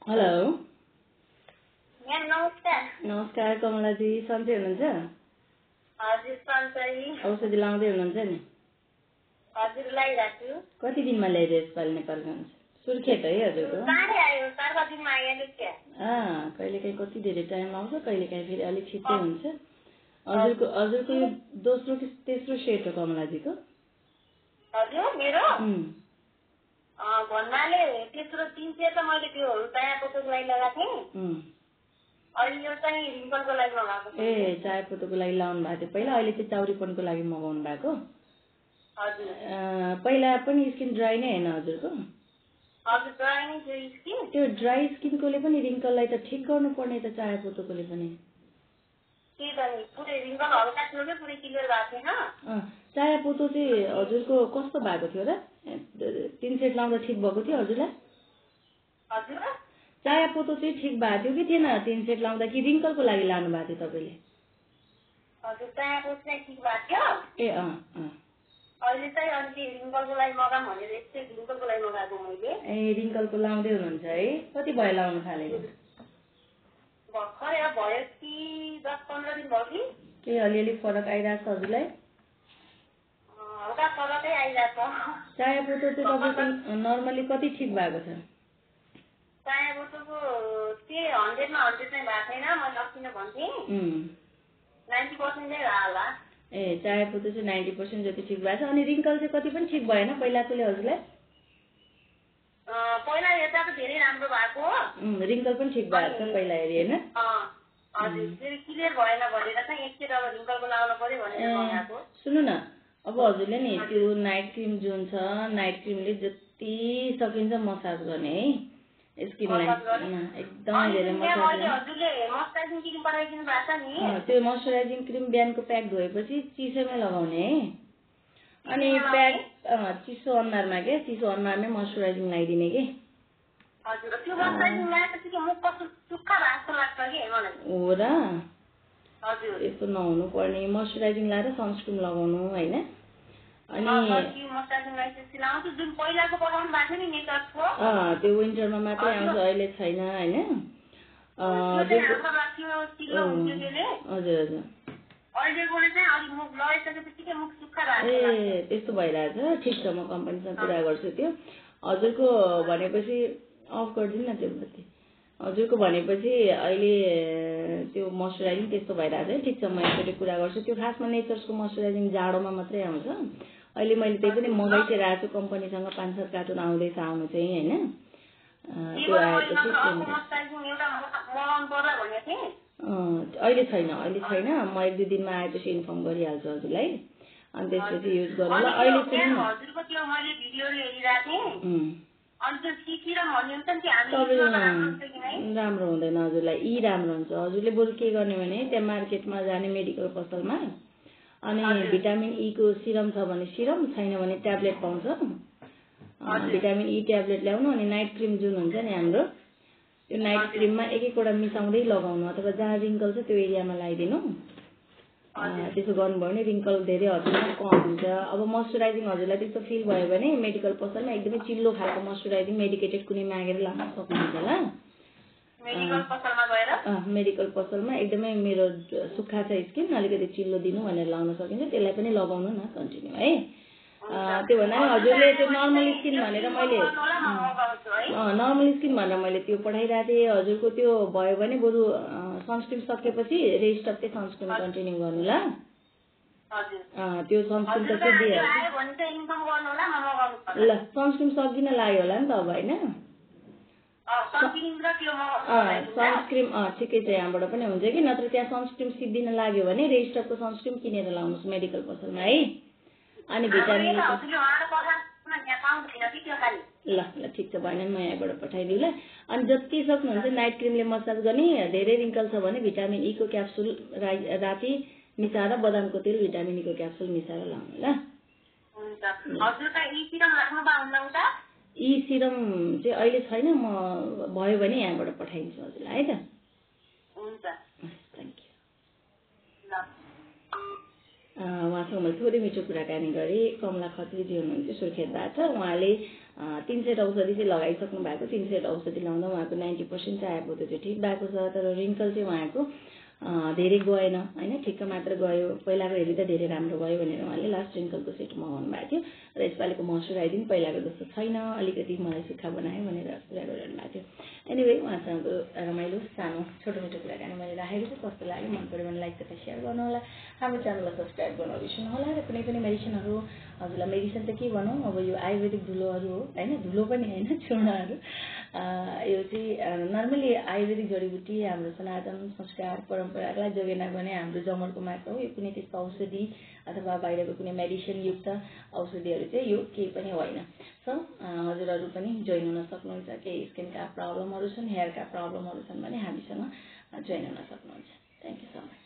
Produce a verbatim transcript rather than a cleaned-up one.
Hello ma'am नमस्कार। नमस्कार कमलाजी, सन्चै हुनुहुन्छ? हजुर सन्चै। औषधि लाउँदै हुनुहुन्छ नि? हजुर लगाइरहेको छु। कति दिनमा ल्याइदियो यसपालि नेपाल जान्छ? सुर्खेत है हजुरको? चाँडै आयो, चार पाँच दिनमा आइहाल्यो क्या। अँ कहिलेकाहीँ कति धेरै टाइम लाग्छ, कहिलेकाहीँ फेरि अलिक छिट्टै हुन्छ। हजुरको हजुरको यो दोस्रो कि तेस्रो सेट हो कमलाजीको? हजुर मेरो उम्, भन्नाले तेस्रो तिन सेट त मैले त्यो चाया पोतोको लागि लगाएको थिएँ। उम्, अहिले यो चाहिँ रिङ्कलको लागि लगाएको छु। ए चाय पोतोको लागि लाउनु भएको थियो पहिला, अहिले चाहिँ चाउरीपनको लागि मगाउनु भएको? हजुर अँ, पहिला पनि स्किन ड्राई नै होइन हजुरको? हजुर ड्राई नै थियो स्किन। त्यो ड्राई स्किनकोले पनि रिङ्कललाई त ठिक गर्नुपर्ने त चाय पोतोकोले पनि। त्यही त नि, पुरै रिङ्कल हल्का थियो कि पुरै क्लियर भएको थिएन। अँ, चाया पोतो चाहिँ हजुरको कस्तो भएको थियो र? तिन सेट लाउँदा ठिक भएको थियो हजुरलाई? हजुर चाया पोतो चाहिँ ठिक भएको थियो कि थिएन तिन सेट लाउँदा, कि रिङ्कलको लागि लानु भएको थियो तपाईँले? हजुर चाया पोतो चाहिँ ठिक भएको थियो। ए अँ अँ अहिले चाहिँ अनि रिङ्कलको लागि मगाऊँ भनेर यस्तै रिङ्कलको लागि मगाएको मैले। ए रिङ्कलको लाउँदै हुनुहुन्छ है? कति भयो लाउनु थालेको? भर्खरै अब भयो कि दस पन्ध्र दिन भयो कि। केही अलिअलि फरक आइरहेको छ हजुरलाई? हल्का फरकै आइरहेको छ। चाया पोतो चाहिँ तपाईँको नर्मली कति ठिक भएको छ? चाया पोतोको त्यही हन्ड्रेडमा हन्ड्रेड चाहिँ भएको छैन, मैले अस्ति नै भन्थेँ। नाइन्टी पर्सेन्ट चाहिँ भयो होला। ए चाया पोतो चाहिँ नाइन्टी पर्सेन्ट जति ठिक भएको छ। अनि रिङ्कल चाहिँ कति पनि ठिक भएन पहिलाकोले हजुरलाई? पहिला हेर्दा त धेरै राम्रो भएको हो। रिङ्कल पनि ठिक भएको छ पहिला हेरी होइन? हजुर फेरि क्लियर भएन भनेर चाहिँ एकखेप अब रिङ्कलको लाउनु पर्यो भनेर मगाएको। सुन्नु न, अब हजुरले नि त्यो नाइट क्रिम जुन छ, नाइट क्रिमले जति सकिन्छ मसाज गर्ने है स्किनलाई, एकदमै धेरै मसाज गर्ने। त्यो मोइस्चराइजिङ क्रिम बिहानको प्याक धोएपछि चिसोमै लगाउने है। अनि प्याक चिसो अनुहारमा के चिसो अनुहारमै मोइस्चराइजिङ लगाइदिने कि। हो र? यस्तो नहुनु पर्ने, मोइस्चराइजिङ लगाएर सनस्क्रिन लगाउनु होइन? अनि त्यो विन्टरमा मात्रै आउँछ, अहिले छैन होइन? हजुर हजुर ए त्यस्तो भइरहेछ। ठिक छ, म कम्पनीसँग कुरा गर्छु त्यो। हजुरको भनेपछि अफ गरिदिनु न त्यो बत्ती। हजुरको भनेपछि अहिले त्यो मोइस्चराइजिङ त्यस्तो भइरहेछ है। ठिक छ, म एकचोटि कुरा गर्छु। त्यो खासमा नेचर्सको मोइस्चराइजिङ जाडोमा मात्रै आउँछ। अहिले मैले त्यही पनि मगाइसकेको छु कम्पनीसँग, पाँच सात कार्टुन आउँदैछ आउनु चाहिँ होइन? त्यो आएपछि अहिले छैन, अहिले छैन। म एक दुई दिनमा आएपछि इन्फर्म गरिहाल्छु हजुरलाई। अनि त्यसपछि युज गर्नु ल। अहिले सुन्नु न, राम्रो हुँदैन हजुरलाई, यी राम्रो हुन्छ। हजुरले बरु के गर्ने भने त्यहाँ मार्केटमा जाने मेडिकल पसलमा, अनि भिटामिन ई को सिरम छ भने सिरम, छैन भने ट्याब्लेट पाउँछ। भिटामिन ई ट्याब्लेट ल्याउनु। अनि नाइट क्रिम जुन हुन्छ नि हाम्रो, त्यो नाइट क्रिममा एक एकवटा मिसाउँदै लगाउनु, अथवा जहाँ रिङ्कल छ त्यो एरियामा लगाइदिनु। त्यसो गर्नुभयो भने रिङ्कल धेरै हदसम्म कम हुन्छ। अब मोइस्चराइजिङ हजुरलाई त्यस्तो फिल भयो भने मेडिकल पसलमा एकदमै चिल्लो खालको मोइस्चराइजिङ मेडिकेटेड कुनै मागेर लान सक्नुहुन्छ ल। मेडिकल पसलमा एकदमै मेरो सुक्खा छ स्किन, अलिकति चिल्लो दिनु भनेर लाउन सकिन्छ, त्यसलाई पनि लगाउनु न कन्टिन्यू है। त्यो भन्दा पनि हजुरले त्यो नर्मल स्किन भनेर मैले नर्मल स्किन भनेर मैले त्यो पठाइरहेको थिएँ। हजुरको त्यो भयो भने बरु सनस्क्रिन सकेपछि रेस्ट अफ चाहिँ सनस्क्रिन कन्टिन्यू गर्नु ल। त्यो सनस्क्रिन त सिद्धिहाल्छ ल। सनस्क्रिन सकिन लाग्यो होला नि त अब होइन? सनस्क्रिम अँ ठिकै छ, यहाँबाट पनि हुन्छ कि। नत्र त्यहाँ सनस्क्रिम सिद्धिन लाग्यो भने रेस्ट अफको सनस्क्रिम किनेर लाउनुहोस् मेडिकल पसलमा है। अनि भिटामिन ल ल ठिक छ, भएन म यहाँबाट पठाइदिउँ ल। अनि जति सक्नुहुन्छ नाइट क्रिमले मसाज गर्ने। धेरै रिङ्कल छ भने भिटामिन ई को क्याप्सुल राति मिसाएर, बदामको तेल भिटामिन ई को क्याप्सुल मिसाएर लाउनु ल। यी सिरम चाहिँ अहिले छैन, म भयो भने यहाँबाट पठाइदिन्छु हजुरलाई है त। हुन्छ, थ्याङ्क यू। उहाँसँग मैले थोरै मिठो कुराकानी गरेँ। कमला खत्रीजी हुनुहुन्थ्यो सुर्खेतबाट। उहाँले तीन सेट औषधि चाहिँ लगाइसक्नु भएको। तीन सेट औषधि लाउँदा उहाँको नाइन्टी पर्सेन्ट चाहिँ आइपुग्यो, त्यो ठिक भएको छ। तर रिङ्कल चाहिँ उहाँको धेरै गएन होइन, ठिक्क मात्र गयो। पहिलाको हेरी त धेरै राम्रो भयो भनेर उहाँले लास्ट रिङ्कलको सेट मगाउनु भएको थियो। र यसपालिको मोइस्चराइजिङ पहिलाको जस्तो छैन, अलिकति मलाई सुक्खा बनायो भनेर कुरा गरिरहनु भएको थियो। एनिवे उहाँसँग रमाइलो सानो छोटो मिठो कुराकानी मैले राखेको छु। कस्तो लाग्यो, मन पऱ्यो भने लाइक तथा सेयर गर्नु होला। हाम्रो च्यानललाई सब्सक्राइब गर्नु बिर्सनु होला। र कुनै पनि मेडिसिनहरू, हजुरलाई मेडिसिन त के भनौँ, अब यो आयुर्वेदिक धुलोहरू हो होइन, धुलो पनि होइन, चूर्णहरू। यो चाहिँ नर्मली आयुर्वेदिक जडीबुटी हाम्रो सनातन संस्कार परम्परालाई जोगेन भने हाम्रो जमरको मात्र हो। यो कुनै त्यस्तो औषधि अथवा बाहिरको कुनै मेडिसिन युक्त औषधिहरू चाहिँ यो केही पनि होइन। सो हजुरहरू पनि जोइन हुन सक्नुहुन्छ। केही स्किनका प्रब्लमहरू छन्, हेयरका प्रब्लमहरू छन् भने हामीसँग जोइन हुन सक्नुहुन्छ। Thank you so much.